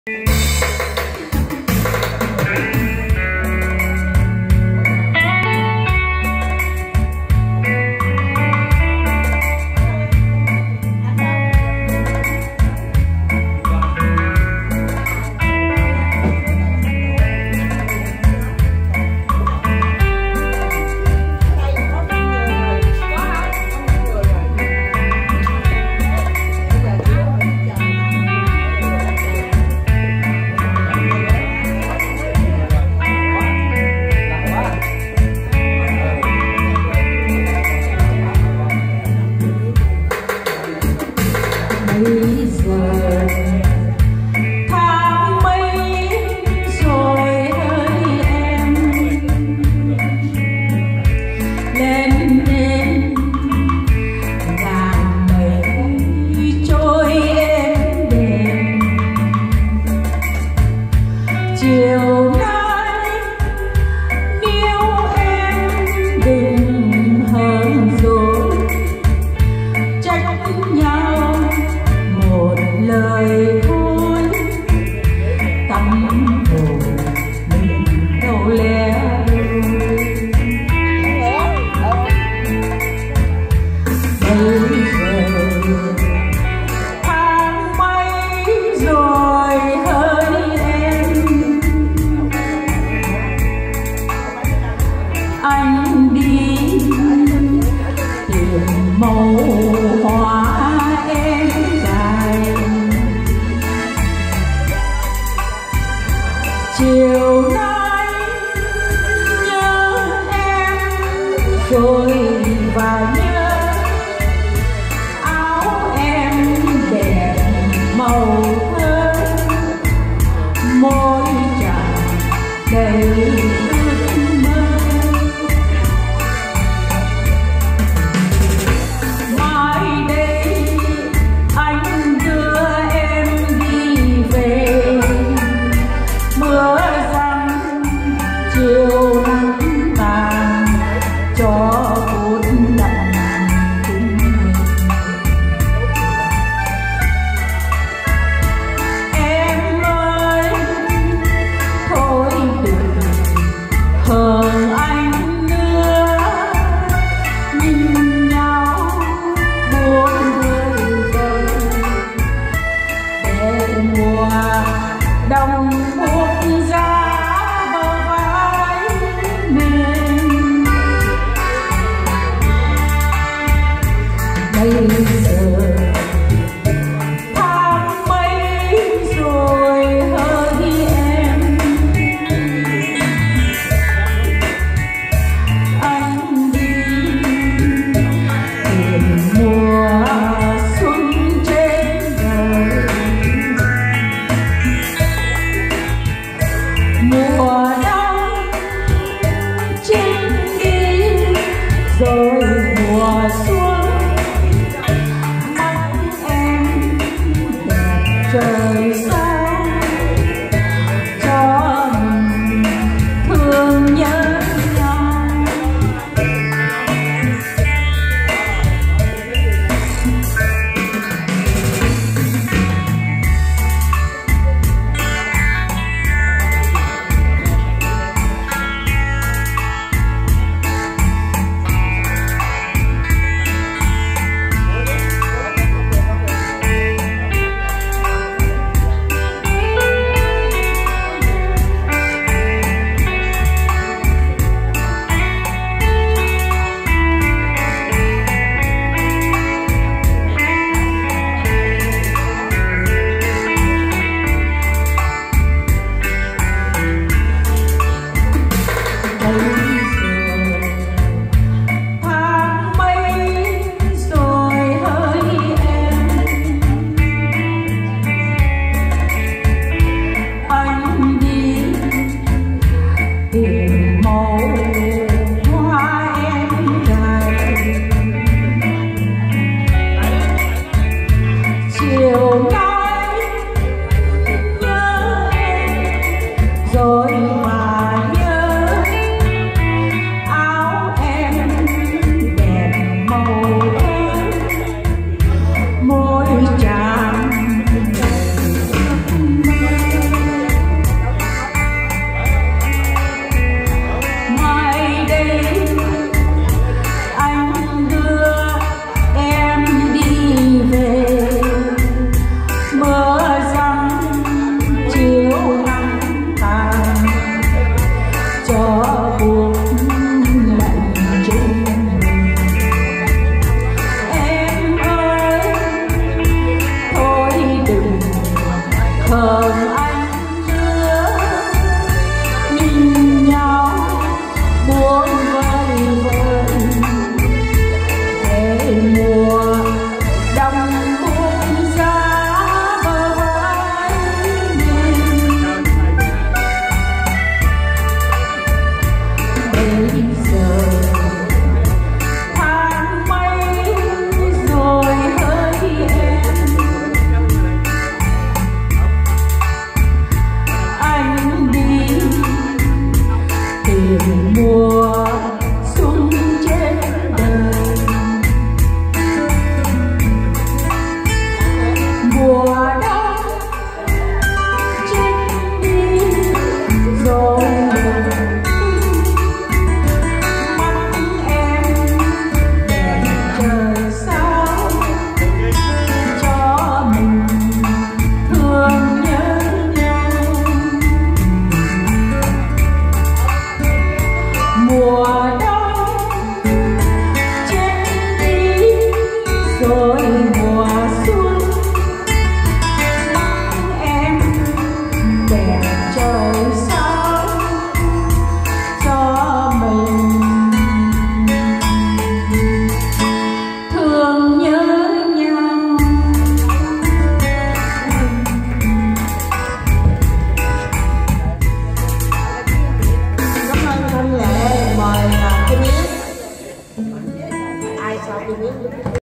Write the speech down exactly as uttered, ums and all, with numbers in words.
Chiều nay nếu em đừng hờn dỗi trách nhau một lời thôi, tâm hồn mình đâu lẽ bây giờ tháng mấy rồi hỡi em, anh đi tìm màu hoa em cài. Chiều nay nhớ em rồi và nhớ áo em đẹp màu thơm, môi tràn đầy ước mơ. Mai đây anh đưa em đi về, mưa răng chiều nắng tàn cho phút lặng cùng mình. Em ơi thôi đừng hờn anh nữa, nhìn nhau buồn vơi vơi để mùa đông buốt giá bờ vai mình. Bây giờ tháng mấy rồi hỡi em, anh đi tìm mùa xuân trên đời. đường anh đưa nhìn nhau buồn vơi vơi về mùa đông buông giá bờ vai mình. Bây giờ tháng mấy rồi hỡi em, anh đi tìm mùa xuân trên đời. Mùa đông chết đi rồi mắt em đèn trời sao cho mình thương nhớ nhau. Mùa đông chết đi rồi mùa xuân mắt em đèn trời sao cho mình thương nhớ nhau. Cảm ơn Thanh Lệ, mời à, Kim Yến. Ai sau Kim Yến?